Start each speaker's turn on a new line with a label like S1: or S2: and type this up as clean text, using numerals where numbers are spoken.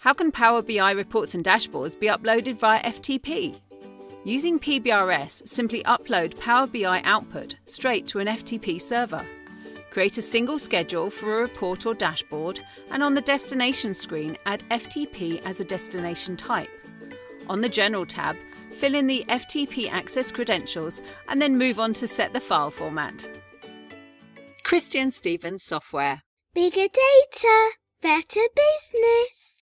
S1: How can Power BI reports and dashboards be uploaded via FTP? Using PBRS, simply upload Power BI output straight to an FTP server. Create a single schedule for a report or dashboard, and on the destination screen add FTP as a destination type. On the General tab, fill in the FTP access credentials and then move on to set the file format. Christian Stevens Software.
S2: Bigger data, better business.